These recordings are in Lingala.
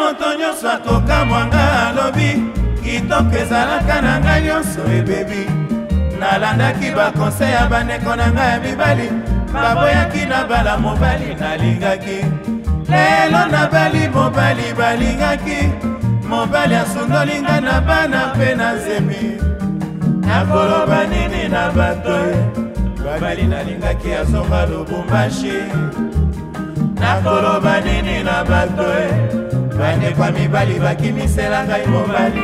moto nyonso akokamwanga alobi kitoko ezalaka na ngai nyonso ebebi nalandaki bakonsei ya bandeko na ngai ya mibali baboyaki na bala mobali nalingaki lelo nabali mobali balingaki mobali asundoli ngai na bana mpe na nzembi nakoloba nini na bato mobali nalingaki azonga lubumbashi nakoloba nini na bato bandeko ya mibali bakimisela ngai mobali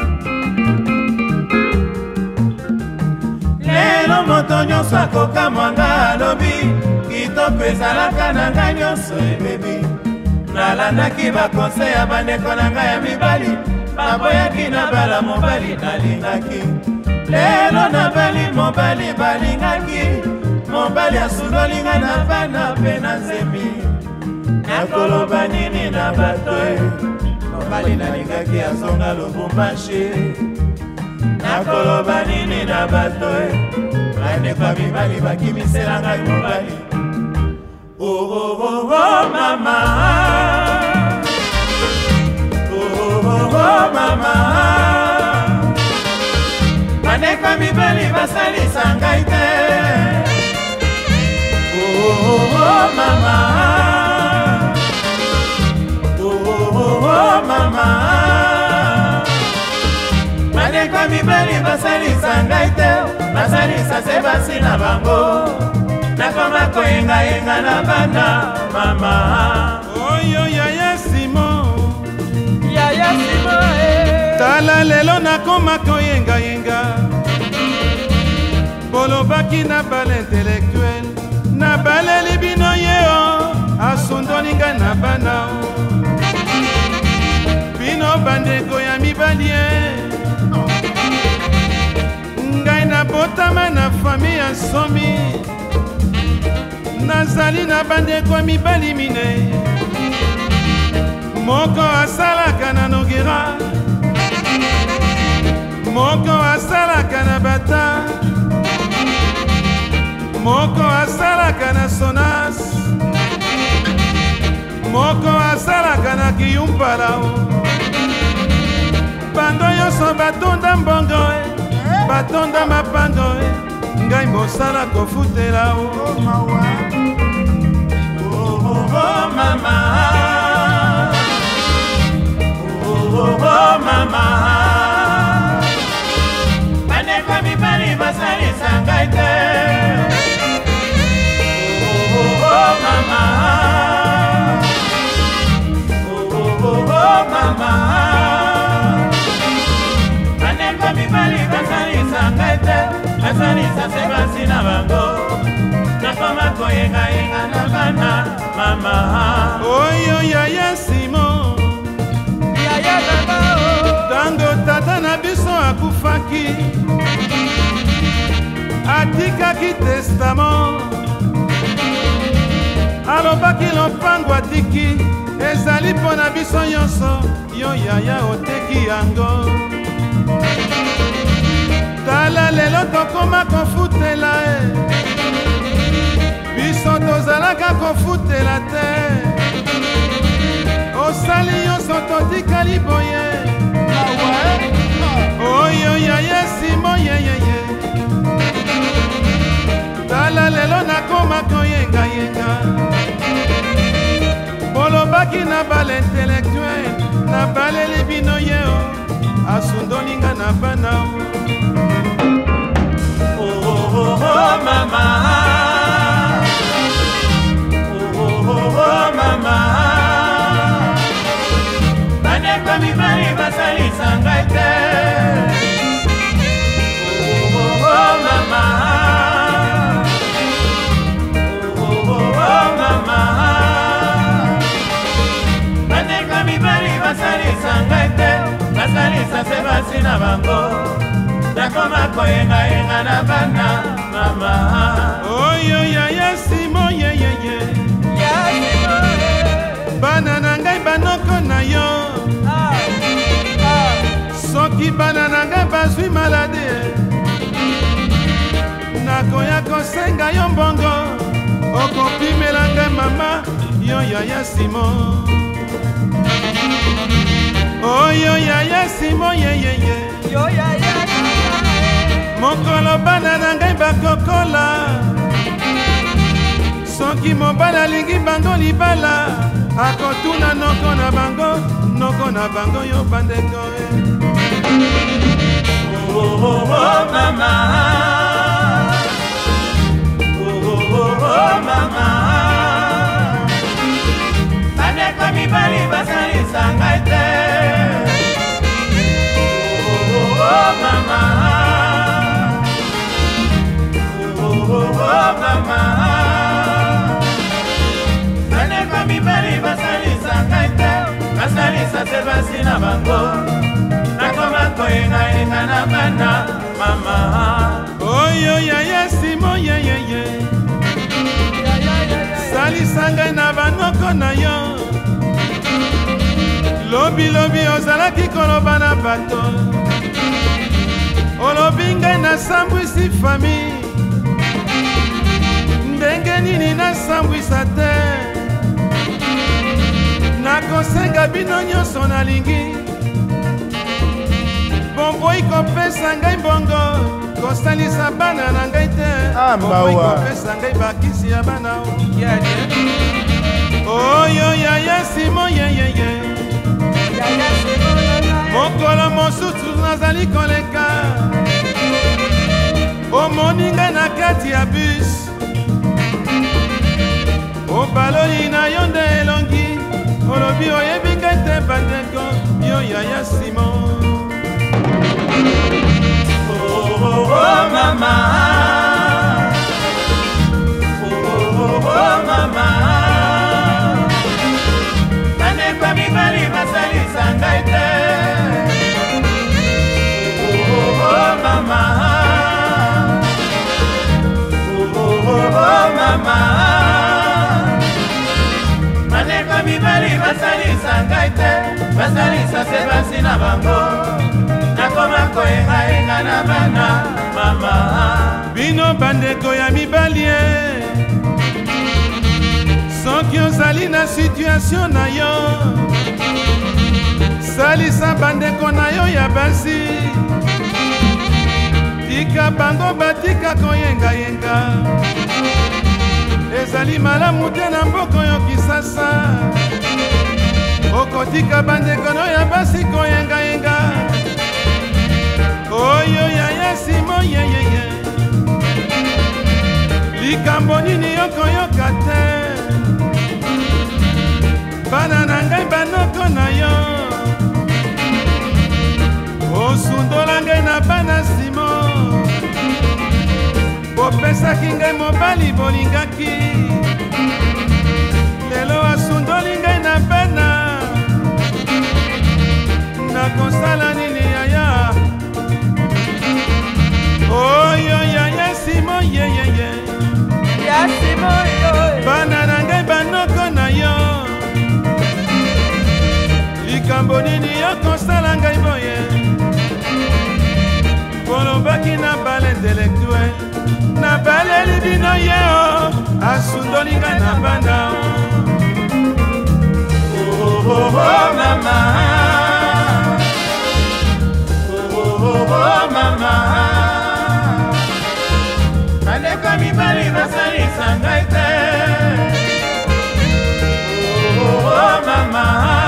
lelo moto nyonso akokamwanga alobi kitoko ezalaka na ngai nyonso ebebi nalandaki bakonsei ya bandeko na ngai ya mibali baboyaki na bala mobali nalingaki lelo nabali mobali balingaki mobali asundoli ngai na bana mpe na nzembi nakoloba nini na bato mobali nalingaki azonga lubumbashi nakoloba nini na bato bandeko ya mibali bakimisela ngai mobali mama mama bandeko ya mibali basalisa ngai te mama mama bandeko ya mibali basalisa ngai te basalisa se basi na bango nakoma koyengayenga na bana mama oyo yaya simo tala lelo nakoma koyengayenga bolobaki na bale intellectuel na baleli bino yeo asundoli ngai na bana bino bandeko ya mibali ngai nabotama na fami ya nsomi nazali na bandeko ya mibali mine moko asalaka na nogera moko asalaka na bata moko asalaka na sonas moko asalaka na kiyumpalao bando nyonso batonda mbongo batonda mapando ngai mosala kofutela mama mama bandeko ya mibali basalisa ngai te mama mama bandeko ya mibali basalisa ngai te basalisa se basi na bango nakoma koyengayenga na bana mama oyo yaya simo yaya baba tango tata na biso akufaki atikaki testament alobaki lopango atiki ezali mpo na biso nyonso yo yaya oteki yango tala lelo tokoma kofutela biso tozalaka kofutela te osali nyonso totikali boye oyo yaya simo yeyeye tala lelo nakoma koyengayenga bolobaki na bale intellectuel na baleli bino yeo asundolinga na bana mama mama bandeko mibali basalisa ngai te mama mama bandeko mibali basalisa ngai te basalisa se basi na bango nakoma koyengayenga na bana mama oyo yaya simo yeyeye bana na ngai banoko na yo soki bana na ngai bazwi malade nakoya kosenga yo mbongo okopimela ngai mama yo yaya simo Oyo yaya simo yeyeye Yo yaya mokolo bana na ngai bakokola soki mobala alingi bango libala akotuna noko na bango yo bandeko Oh mama Oh mama Bandeko mibali basalisa ngai te Oh mama Oh mama Bandeko mibali basalisa ngai te basalisa se basi na bango nakoma koyenga na bana mama oyo yaya simo yeyeye salisa ngai na banoko na yo lobi ozalaki koloba na bato olobi ngai nasambwisi fami ndenge nini nasambwisa te nakosenga bino nyonso nalingi bomboyi kopesa ngai mbongo kosalisa bana na ngai te bomboyi kopesa ngai bakisi ya bana oyo yaya simo yeyeye mokolo mosusu nazali koleka omoni ngai na kati ya bus obaloyi na yo nde elongi olobi oyebi ngai te bandeko yo yaya simo Oh mama Oh mama Bandeko mibali basalisa ngai te Oh mama Oh mama Bandeko mibali basalisa ngai te basalisa se basi na bango nakoma koyenga na bana mama bino bandeko ya mibali soki ozali na situation na yo salisa bandeko na yo ya basi tika bango batika koyenga ezali malamu te na mboko yo kisasa okotika bandeko no ya basi koyenga oyo yaya simo yeyeye likambo nini yokoyoka te bana na ngai banoko na yo osundola ngai na bana simo opesaki ngai mobali bolingaki lelo asundoli ngai na bana nakosala nini yaya oyo yaya simo yeyeye ya simo yo bana na ngai banoko na yo likambo nini yokosala ngai boye kolobaki na bale intellectuel na baleli bino yeo asundoli ngai na bana mama mama bandeko mibali basalisa ngai te mama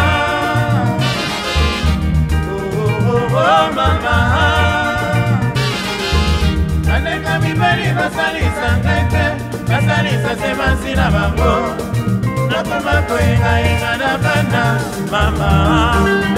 mama bandeko mibali basalisa ngai te basalisa se basi na bango nakoma koyenga na bana mama